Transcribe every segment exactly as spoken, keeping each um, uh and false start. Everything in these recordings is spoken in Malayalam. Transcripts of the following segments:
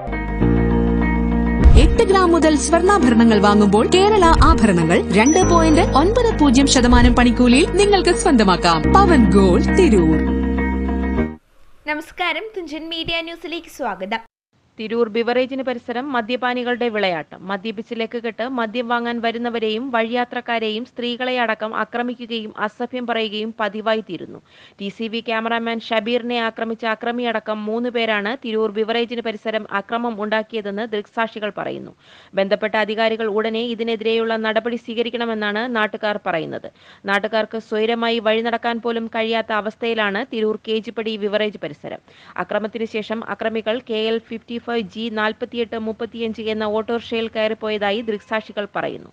എട്ട് ഗ്രാം മുതൽ സ്വർണ്ണാഭരണങ്ങൾ വാങ്ങുമ്പോൾ കേരള ആഭരണങ്ങൾ രണ്ട് പോയിന്റ് ഒൻപത് പൂജ്യം ശതമാനം പണിക്കൂലിയിൽ നിങ്ങൾക്ക് സ്വന്തമാക്കാം. പവൻ ഗോൾഡ്, തിരൂർ. നമസ്കാരം, തുഞ്ചൻ മീഡിയ ന്യൂസിലേക്ക് സ്വാഗതം. തിരൂർ ബിവറേജിന് പരിസരം മദ്യപാനികളുടെ വിളയാട്ടം. മദ്യപിച്ച് ലക്കുകെട്ട് മദ്യം വാങ്ങാൻ വരുന്നവരെയും വഴിയാത്രക്കാരെയും സ്ത്രീകളെ അടക്കം ആക്രമിക്കുകയും അസഭ്യം പറയുകയും പതിവായി തീരുന്നു. ടി സി വി ക്യാമറാമാൻ ഷബീറിനെ ആക്രമിച്ച അക്രമിയടക്കം മൂന്ന് പേരാണ് തിരൂർ ബിവറേജിന് പരിസരം അക്രമം ഉണ്ടാക്കിയതെന്ന് ദൃക്സാക്ഷികൾ പറയുന്നു. ബന്ധപ്പെട്ട അധികാരികൾ ഉടനെ ഇതിനെതിരെയുള്ള നടപടി സ്വീകരിക്കണമെന്നാണ് നാട്ടുകാർ പറയുന്നത്. നാട്ടുകാർക്ക് സ്വൈരമായി വഴി നടക്കാൻ പോലും കഴിയാത്ത അവസ്ഥയിലാണ് തിരൂർ കേജിപ്പടി ബിവറേജ് പരിസരം. അക്രമത്തിന് ശേഷം അക്രമികൾ K L fifty five G നാൽപ്പത്തിയെട്ട് മുപ്പത്തിയഞ്ച് എന്ന ഓട്ടോറിക്ഷയിൽ കയറിപ്പോയതായി ദൃക്സാക്ഷികൾ പറയുന്നു.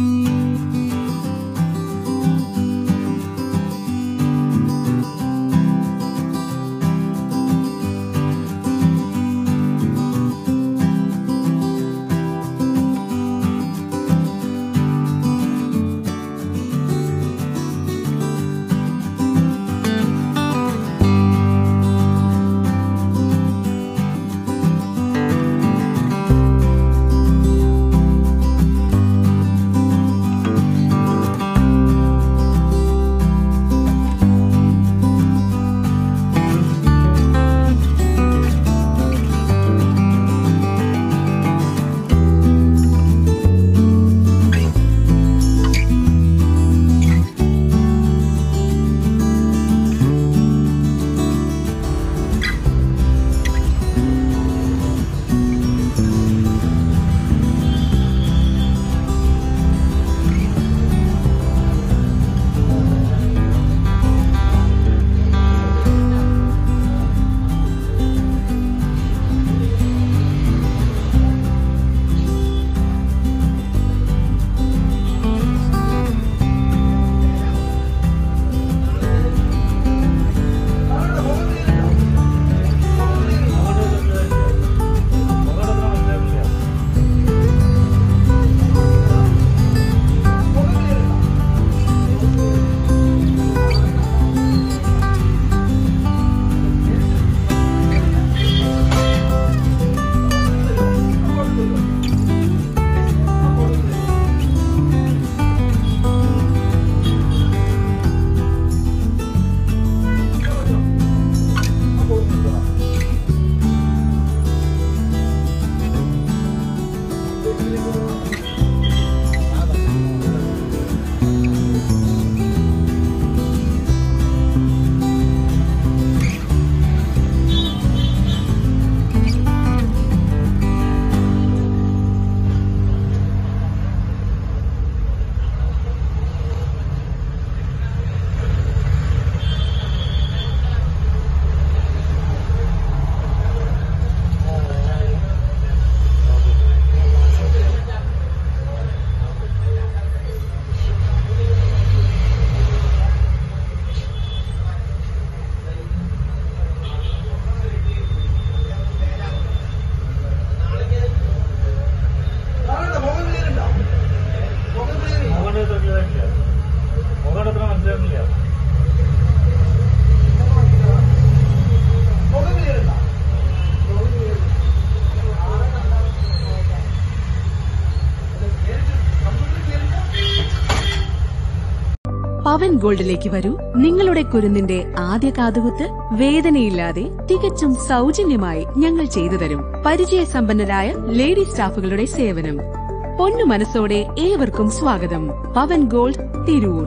പവൻ ഗോൾഡിലേക്ക് വരൂ. നിങ്ങളുടെ കുരുന്നിന്റെ ആദ്യ കാതുകുത്ത് വേദനയില്ലാതെ തികച്ചും സൗജന്യമായി ഞങ്ങൾ ചെയ്തു തരും. പരിചയസമ്പന്നരായ ലേഡി സ്റ്റാഫുകളുടെ സേവനം. പൊന്നു മനസ്സോടെ ഏവർക്കും സ്വാഗതം. പവൻ ഗോൾഡ്, തിരൂർ.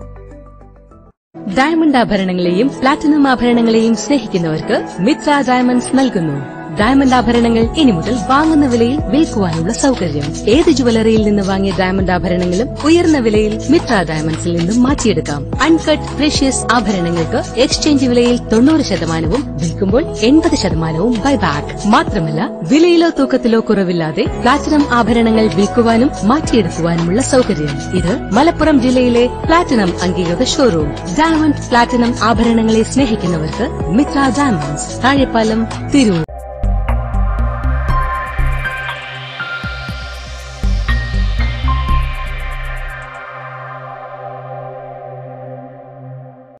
ഡയമണ്ട് ആഭരണങ്ങളെയും പ്ലാറ്റിനം ആഭരണങ്ങളെയും സ്നേഹിക്കുന്നവർക്ക് മിത്ര ഡയമണ്ട്സ് നൽകുന്നു ഡയമണ്ട് ആഭരണങ്ങൾ ഇനി മുതൽ വാങ്ങുന്ന വിലയിൽ വിൽക്കുവാനുള്ള സൗകര്യം. ഏത് ജുവലറിയിൽ നിന്ന് വാങ്ങിയ ഡയമണ്ട് ആഭരണങ്ങളും ഉയർന്ന വിലയിൽ മിത്ര ഡയമണ്ട്സിൽ നിന്നും മാറ്റിയെടുക്കാം. അൺകട്ട് പ്രഷ്യസ് ആഭരണങ്ങൾക്ക് എക്സ്ചേഞ്ച് വിലയിൽ തൊണ്ണൂറ് ശതമാനവും വിൽക്കുമ്പോൾ എൺപത് ശതമാനവും ബൈബാക്ക്. മാത്രമല്ല, വിലയിലോ തൂക്കത്തിലോ കുറവില്ലാതെ പ്ലാറ്റിനം ആഭരണങ്ങൾ വിൽക്കുവാനും മാറ്റിയെടുക്കുവാനുമുള്ള സൗകര്യം. ഇത് മലപ്പുറം ജില്ലയിലെ പ്ലാറ്റിനം അംഗീകൃത ഷോറൂം. ഡയമണ്ട് പ്ലാറ്റിനം ആഭരണങ്ങളെ സ്നേഹിക്കുന്നവർക്ക് മിത്ര ഡയമണ്ട്സ്, താഴെപ്പാലം, തിരൂർ.